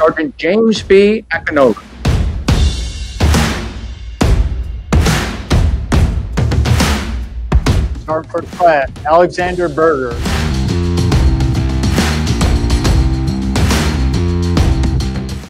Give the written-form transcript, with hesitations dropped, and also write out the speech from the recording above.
Sergeant James B. Akinola. Sergeant First Class Alexander Berger.